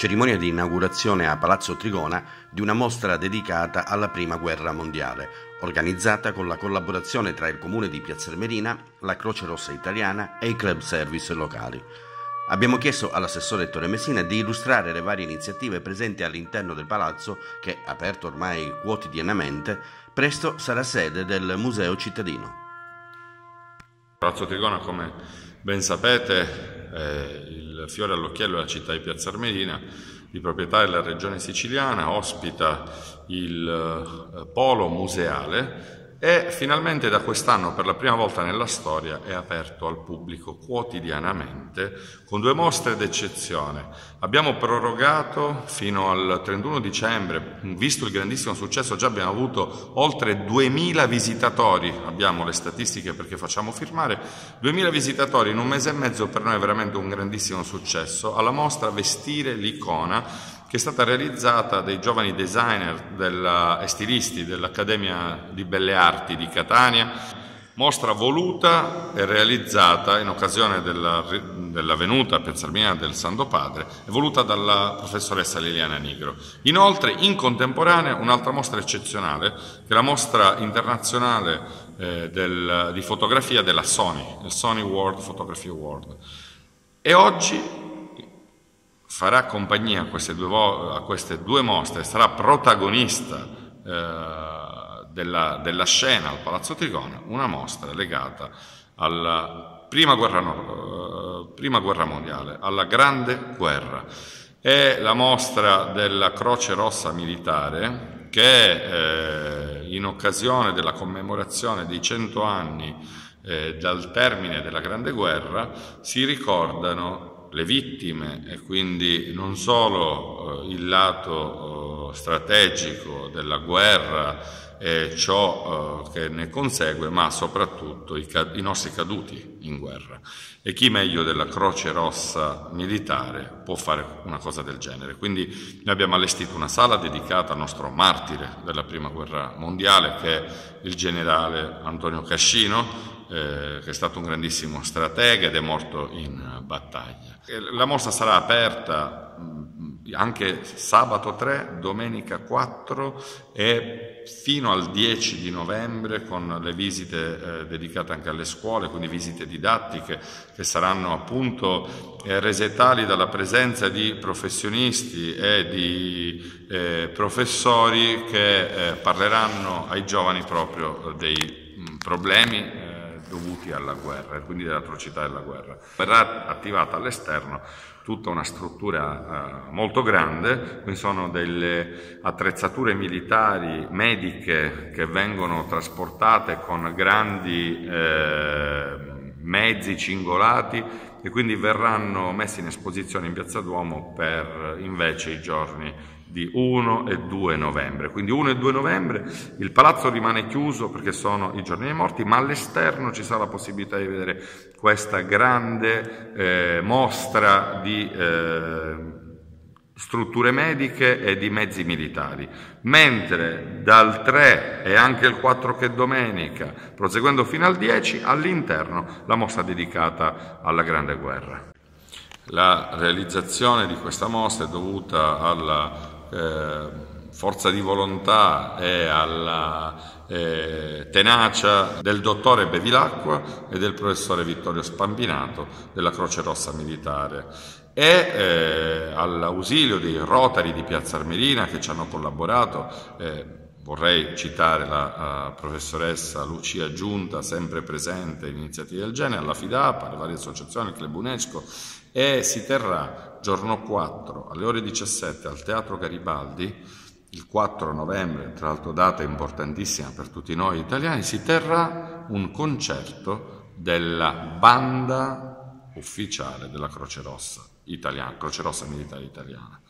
cerimonia di inaugurazione a Palazzo Trigona di una mostra dedicata alla Prima Guerra Mondiale, organizzata con la collaborazione tra il Comune di Piazza Armerina, la Croce Rossa Italiana e i club service locali. Abbiamo chiesto all'assessore Ettore Messina di illustrare le varie iniziative presenti all'interno del palazzo che, aperto ormai quotidianamente, presto sarà sede del Museo Cittadino. Palazzo Trigona, come ben sapete, è il fiore all'occhiello della città di Piazza Armerina, di proprietà della Regione Siciliana, ospita il polo museale e finalmente da quest'anno, per la prima volta nella storia, è aperto al pubblico quotidianamente con 2 mostre d'eccezione. Abbiamo prorogato fino al 31 dicembre, visto il grandissimo successo, già abbiamo avuto oltre 2000 visitatori, abbiamo le statistiche perché facciamo firmare, 2000 visitatori in un mese e mezzo per noi è veramente un grandissimo successo, alla mostra Vestire l'icona, che è stata realizzata dai giovani designer e stilisti dell'Accademia di Belle Arti di Catania, mostra voluta e realizzata in occasione della venuta a Piazza Armerina del Santo Padre e voluta dalla professoressa Liliana Nigro. Inoltre, in contemporanea, un'altra mostra eccezionale, che è la mostra internazionale di fotografia della Sony, il Sony World Photography Award. E oggi farà compagnia a queste due mostre, sarà protagonista della scena al Palazzo Trigona, una mostra legata alla Prima Guerra Mondiale, alla Grande Guerra. È la mostra della Croce Rossa Militare che in occasione della commemorazione dei 100 anni dal termine della Grande Guerra si ricordano le vittime e quindi non solo il lato strategico della guerra e ciò che ne consegue, ma soprattutto i nostri caduti in guerra. E chi meglio della Croce Rossa Militare può fare una cosa del genere? Quindi noi abbiamo allestito una sala dedicata al nostro martire della Prima Guerra Mondiale, che è il generale Antonio Cascino, che è stato un grandissimo stratega ed è morto in battaglia. La mostra sarà aperta anche sabato 3, domenica 4 e fino al 10 di novembre con le visite dedicate anche alle scuole, quindi visite didattiche che saranno appunto rese tali dalla presenza di professionisti e di professori che parleranno ai giovani proprio dei problemi dovuti alla guerra e quindi dell'atrocità della guerra. Verrà attivata all'esterno tutta una struttura molto grande, quindi sono delle attrezzature militari mediche che vengono trasportate con grandi mezzi cingolati e quindi verranno messi in esposizione in Piazza Duomo per invece i giorni di 1 e 2 novembre. Quindi 1 e 2 novembre il palazzo rimane chiuso perché sono i giorni dei morti, ma all'esterno ci sarà la possibilità di vedere questa grande mostra di strutture mediche e di mezzi militari, mentre dal 3 e anche il 4 che è domenica, proseguendo fino al 10, all'interno la mostra dedicata alla Grande Guerra. La realizzazione di questa mostra è dovuta alla forza di volontà e alla tenacia del dottore Bevilacqua e del professore Vittorio Spambinato della Croce Rossa Militare e all'ausilio dei Rotary di Piazza Armerina che ci hanno collaborato. Vorrei citare la professoressa Lucia Giunta, sempre presente in iniziative del genere, alla FIDAPA, alle varie associazioni, il Club UNESCO, e si terrà giorno 4 alle ore 17 al Teatro Garibaldi, il 4 novembre, tra l'altro data importantissima per tutti noi italiani, si terrà un concerto della banda ufficiale della Croce Rossa Italiana, Croce Rossa Militare Italiana.